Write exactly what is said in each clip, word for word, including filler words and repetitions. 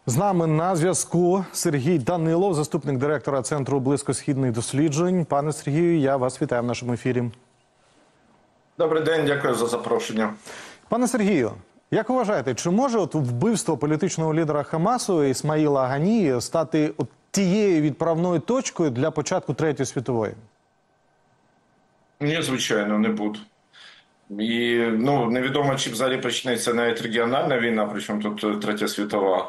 З нами на зв'язку Сергій Данилов, заступник директора Центру близькосхідних досліджень. Пане Сергію, я вас вітаю в нашому ефірі. Добрий день, дякую за запрошення. Пане Сергію, як ви вважаєте, чи може от вбивство політичного лідера Хамасу Ісмаїла Ганії стати от тією відправною точкою для початку Третьої світової? Ні, звичайно, не буде. І ну, невідомо, чи взагалі почнеться навіть регіональна війна, причому тут Третя світова.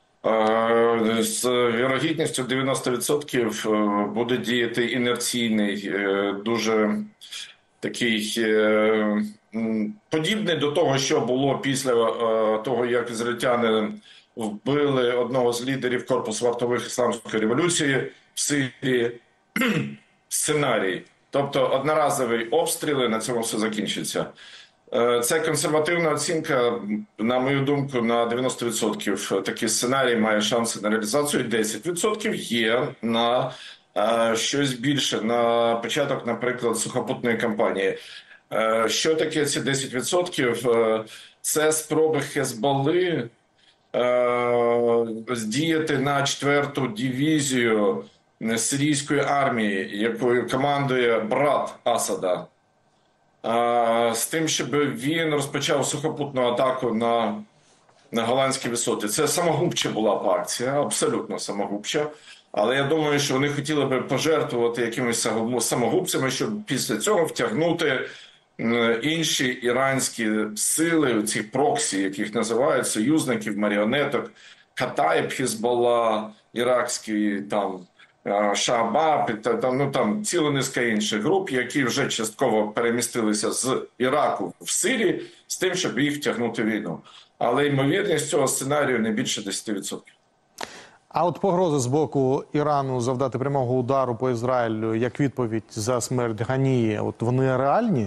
З вірогідністю дев'яносто відсотків буде діяти інерційний, дуже такий подібний до того, що було після того, як ізраїльтяни вбили одного з лідерів корпусу вартових ісламської революції в Сирії, сценарій. Тобто одноразові обстріли, на цьому все закінчиться. Це консервативна оцінка, на мою думку, на дев'яносто відсотків такий сценарій має шанси на реалізацію, десять відсотків є на е, щось більше, на початок, наприклад, сухопутної кампанії. Е, що таке ці десять відсотків? Е, це спроби Хезболли е, здіяти на четверту дивізію сирійської армії, якою командує брат Асада, з тим, щоб він розпочав сухопутну атаку на, на голландські висоти. Це самогубча була б акція, абсолютно самогубча. Але я думаю, що вони хотіли би пожертвувати якимись самогубцями, щоб після цього втягнути інші іранські сили, ці проксі, яких називають, союзників, маріонеток, Катаїб, Хізболла, іракський там, Шаабаб, там, ну, там ціла низка інших груп, які вже частково перемістилися з Іраку в Сирії з тим, щоб їх втягнути в війну. Але ймовірність цього сценарію не більше десять відсотків. А от погрози з боку Ірану завдати прямого удару по Ізраїлю як відповідь за смерть Ганії, от вони реальні?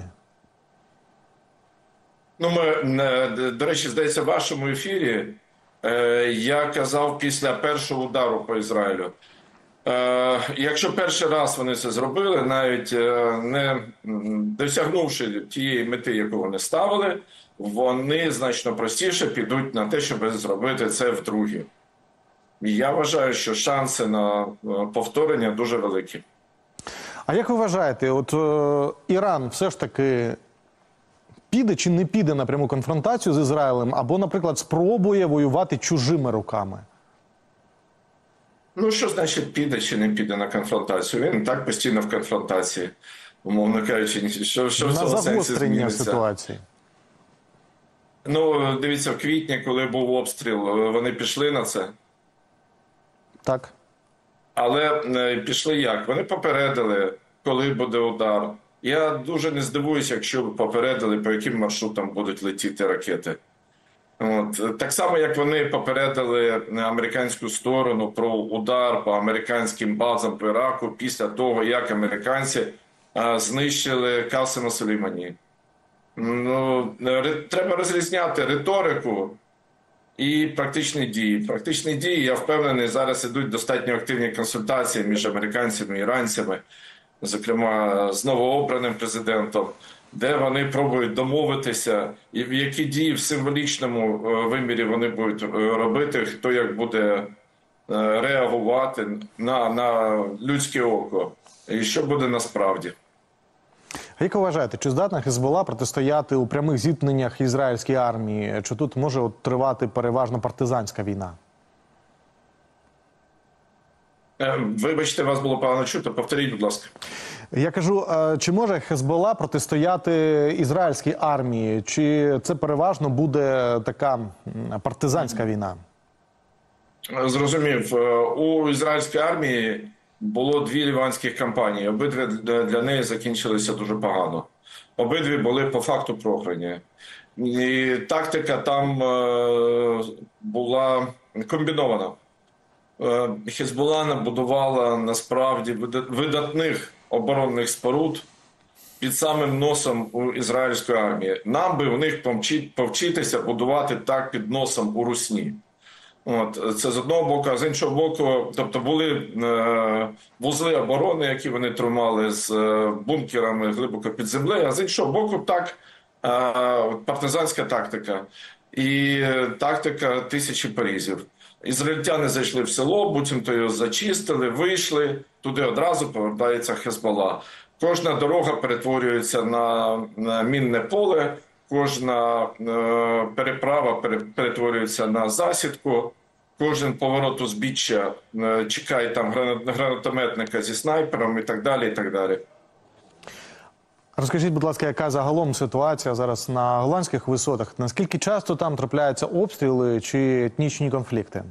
Ну, ми, до речі, здається, в вашому ефірі я казав після першого удару по Ізраїлю. Е, якщо перший раз вони це зробили, навіть е, не досягнувши тієї мети, яку вони ставили, вони значно простіше підуть на те, щоб зробити це вдруге. І я вважаю, що шанси на повторення дуже великі. А як ви вважаєте, от е, Іран все ж таки піде чи не піде на пряму конфронтацію з Ізраїлем, або, наприклад, спробує воювати чужими руками? Ну, що значить піде чи не піде на конфронтацію? Він так постійно в конфронтації, умовно кажучи, що, що в цьому сенсі зміниться. Ситуації. Ну, дивіться, в квітні, коли був обстріл, вони пішли на це. Так. Але пішли як? Вони попередили, коли буде удар. Я дуже не здивуюся, якщо попередили, по яким маршрутам будуть летіти ракети. От. Так само, як вони попередили американську сторону про удар по американським базам по Іраку після того, як американці а, знищили Касема Сулеймані. Ну, треба розрізняти риторику і практичні дії. Практичні дії, я впевнений, зараз ідуть достатньо активні консультації між американцями і іранцями, зокрема з новообраним президентом, де вони пробують домовитися, і в які дії в символічному вимірі вони будуть робити, хто як буде реагувати на, на людське око, і що буде насправді. А як ви вважаєте, чи здатна Хезболла протистояти у прямих зіткненнях ізраїльській армії? Чи тут може от тривати переважно партизанська війна? Вибачте, вас було погано чути, повторіть, будь ласка. Я кажу, чи може Хезболла протистояти ізраїльській армії? Чи це переважно буде така партизанська війна? Зрозумів. У ізраїльській армії було дві ліванських кампанії. Обидві для неї закінчилися дуже погано. Обидві були по факту програні. І тактика там була комбінована. Хезболла набудувала насправді видатних оборонних споруд під самим носом у ізраїльської армії. Нам би в них повчитися будувати так під носом у Русні. От, це з одного боку, а з іншого боку, тобто були е, вузли оборони, які вони тримали з е, бункерами глибоко під землею, а з іншого боку, так, е, партизанська тактика і тактика тисячі порізів. Ізраїльтяни зайшли в село, буцімто його зачистили, вийшли, туди одразу повертається Хезбола. Кожна дорога перетворюється на, на мінне поле, кожна е, переправа пере, перетворюється на засідку, кожен поворот узбіччя е, чекає там гранатометника зі снайпером і так далі, і так далі. Розкажіть, будь ласка, яка загалом ситуація зараз на голландських висотах? Наскільки часто там трапляються обстріли чи етнічні конфлікти?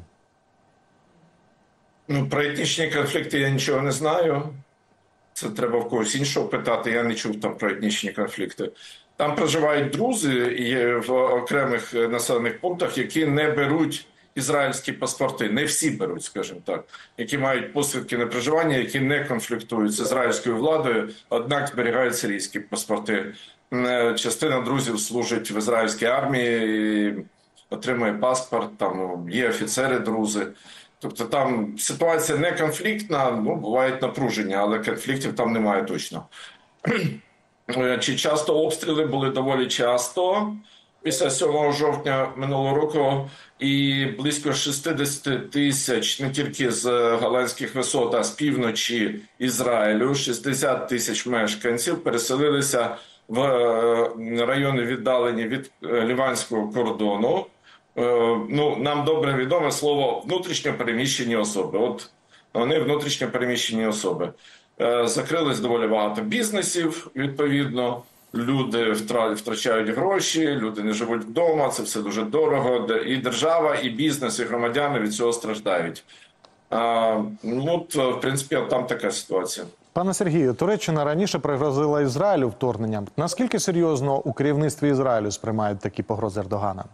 Ну, про етнічні конфлікти я нічого не знаю. Це треба в когось іншого питати. Я не чув там про етнічні конфлікти. Там проживають друзи і в окремих населених пунктах, які не беруть ізраїльські паспорти. Не всі беруть, скажімо так. Які мають посвідки на проживання, які не конфліктують з ізраїльською владою, однак зберігають сирійські паспорти. Частина друзів служить в ізраїльській армії, і отримує паспорт, там є офіцери-друзи. Тобто там ситуація не конфліктна, ну, бувають напруження, але конфліктів там немає точно. Чи часто обстріли були доволі часто після сьомого жовтня минулого року, і близько шістдесят тисяч не тільки з голландських висот, а з півночі Ізраїлю, шістдесят тисяч мешканців переселилися в райони, віддалені від ліванського кордону. Ну, нам добре відоме слово «внутрішньо переміщені особи». От вони внутрішньо переміщені особи. Закрились доволі багато бізнесів, відповідно. Люди втрачають гроші, люди не живуть вдома, це все дуже дорого. І держава, і бізнес, і громадяни від цього страждають. А, ну, от, в принципі, там така ситуація. Пане Сергію, Туреччина раніше пригрозила Ізраїлю вторгненням. Наскільки серйозно у керівництві Ізраїлю сприймають такі погрози Ердогана?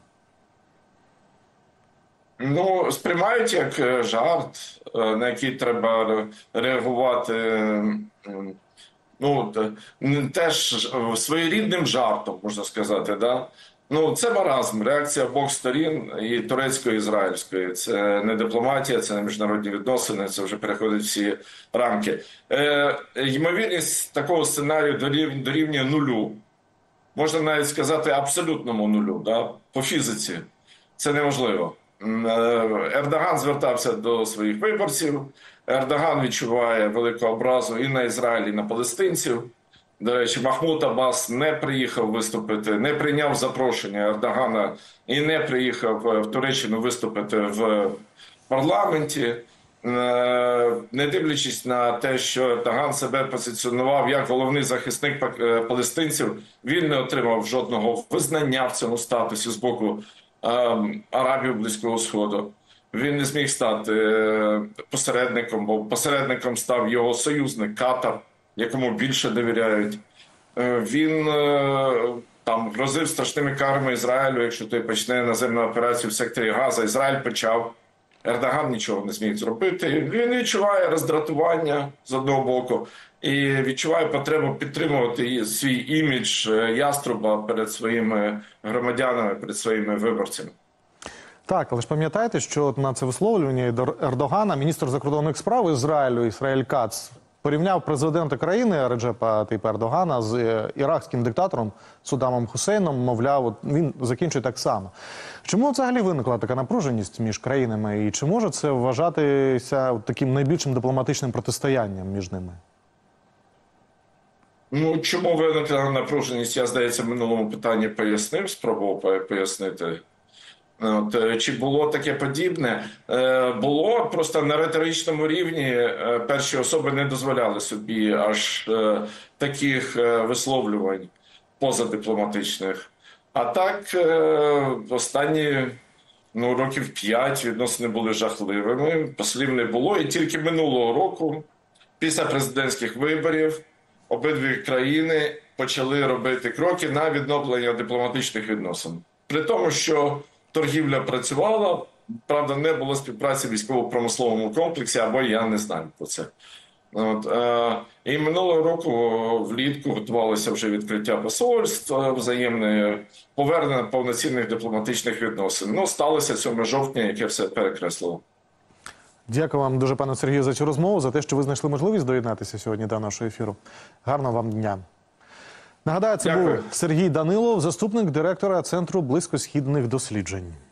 Ну, сприймають як жарт, на який треба реагувати, ну, теж своєрідним жартом, можна сказати, да? Ну, це маразм, реакція обох сторін, і турецької, і ізраїльської. Це не дипломатія, це не міжнародні відносини, це вже переходить всі рамки. Е, ймовірність такого сценарію дорів, дорівнює нулю. Можна навіть сказати абсолютному нулю, да? По фізиці. Це неможливо. Ердоган звертався до своїх виборців. Ердоган відчуває велику образу і на Ізраїль, і на палестинців. До речі, Махмуд Аббас не приїхав виступити, не прийняв запрошення Ердогана і не приїхав в Туреччину виступити в парламенті. Не дивлячись на те, що Ердоган себе позиціонував як головний захисник палестинців, він не отримав жодного визнання в цьому статусі з боку Арабів Близького Сходу. Він не зміг стати посередником, бо посередником став його союзник Катар, якому більше довіряють. Він там грозив страшними карами Ізраїлю, якщо той почне наземну операцію в секторі Газа. Ізраїль почав. Ердоган нічого не зміг зробити. Він відчуває роздратування з одного боку і відчуває потребу підтримувати свій імідж яструба перед своїми громадянами, перед своїми виборцями. Так, але ж пам'ятаєте, що на це висловлювання Ердогана міністр закордонних справ Ізраїлю Ісраїль Кац порівняв президента країни Реджепа Тайпа Ердогана з іракським диктатором Саддамом Хусейном, мовляв, він закінчує так само. Чому взагалі виникла така напруженість між країнами і чи може це вважатися таким найбільшим дипломатичним протистоянням між ними? Ну, чому виникла напруженість, я, здається, в минулому питанні пояснив, спробував пояснити. От, чи було таке подібне? Е, було, просто на риторичному рівні е, перші особи не дозволяли собі аж е, таких е, висловлювань позадипломатичних. А так, е, останні ну, років п'ять відносини були жахливими, послів не було. І тільки минулого року, після президентських виборів, обидві країни почали робити кроки на відновлення дипломатичних відносин. При тому, що торгівля працювала, правда, не було співпраці в військово-промисловому комплексі, або я не знаю про це. От, е, і минулого року влітку готувалося вже відкриття посольств, взаємне повернення повноцінних дипломатичних відносин. Ну, сталося сьомого жовтня, яке все перекреслило. Дякую вам дуже, пане Сергію, за цю розмову, за те, що ви знайшли можливість доєднатися сьогодні до нашого ефіру. Гарного вам дня. Нагадаю, це Дякую. був Сергій Данилов, заступник директора Центру близькосхідних досліджень.